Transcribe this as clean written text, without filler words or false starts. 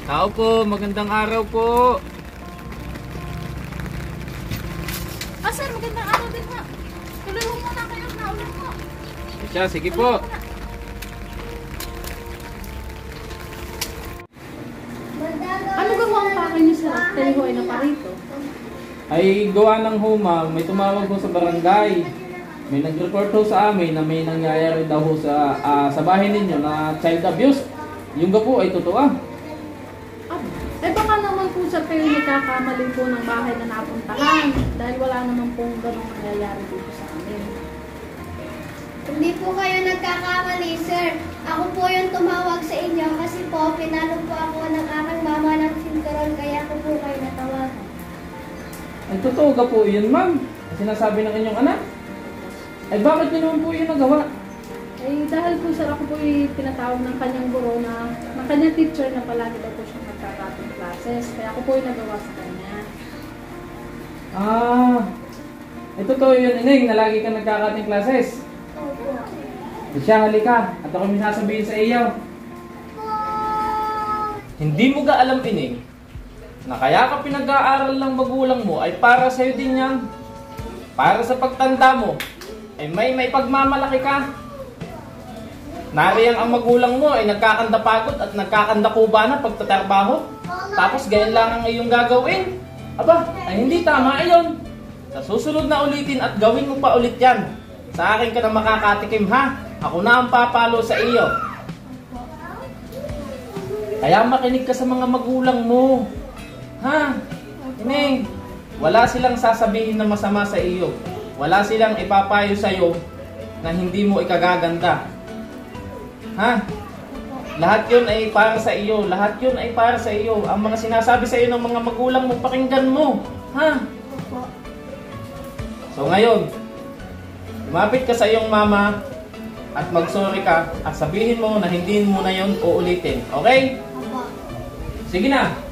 Tao po, magandang araw po. Sir, magandang araw din ha. Tuloy mo muna kayo, naulan mo. Siya, sige po. Ano gawa ang pakay niyo sir? Kayo ho ay naparito. Ay gawa ng huma, may tumawag po sa barangay. May nag-report ho sa amin na may nangyayari daw ho sa bahay ninyo na child abuse. Yung ga po ay totoo. Eh baka naman po sir kayo nagkakamali po ng bahay na napuntahan dahil wala naman pong ganong nangyayari dito sa amin. Hindi po kayo nagkakamali, sir. Ako po yung tumawag sa inyo kasi po pinalo po ako ng aking mama ng sinturon kaya ako po kayo natawagan. Ay totoo ga po yun, ma'am. Sinasabi ng inyong anak. Ay bakit yun naman po yun nagawa? Eh dahil po sir ako po yung pinatawag ng kanyang guro na ng kanyang teacher na palagi daw po siyang nagkakatong classes. Kaya ako po yung nagawa sa kanya. Ay totoo yun, Ineng, na lagi ka nagkakating classes. Opo. Siya, halika. At ako may sasabihin sa iyo. Hindi mo ga alam, Ineng, na kaya ka pinag-aaral ng magulang mo ay para sa'yo din yan. Para sa pagtanda mo, ay may pagmamalaki ka. Nariyang ang magulang mo ay nagkakanda pagod at nagkakanda kuba na pagtatrabaho. Tapos ganyan lang ang iyong gagawin. Aba, ay hindi tama iyon. Sa susunod na ulitin at gawin mo pa ulit yan. Sa akin ka na makakatikim ha. Ako na ang papalo sa iyo. Kaya makinig ka sa mga magulang mo. Ha? Ineng, wala silang sasabihin na masama sa iyo. Wala silang ipapayo sa iyo na hindi mo ikagaganda. Ha? Lahat yun ay para sa iyo. Lahat yun ay para sa iyo. Ang mga sinasabi sa iyo ng mga magulang mo, pakinggan mo. Ha? So ngayon, lumapit ka sa iyong mama at mag-sorry ka at sabihin mo na hindi mo na yun uulitin. Okay? Opo. Sige na.